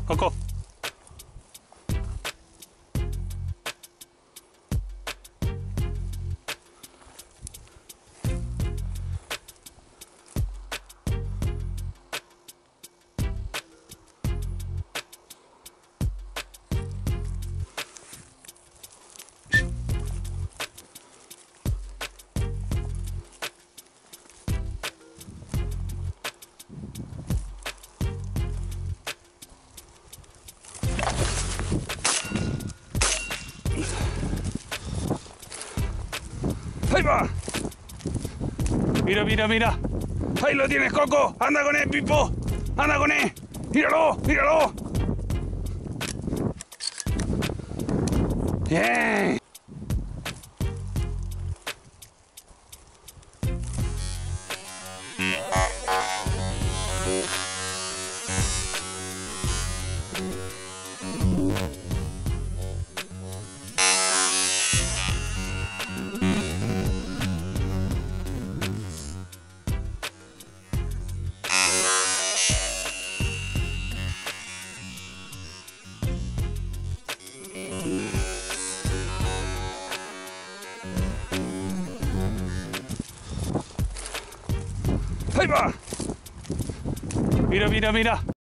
Coco. ¡Ahí va! Mira, mira, mira. ¡Ahí lo tienes, Coco! ¡Anda con él, Pipo! ¡Anda con él! ¡Míralo! ¡Míralo! ¡Bien! ¡Ahí va! Mira, mira, mira.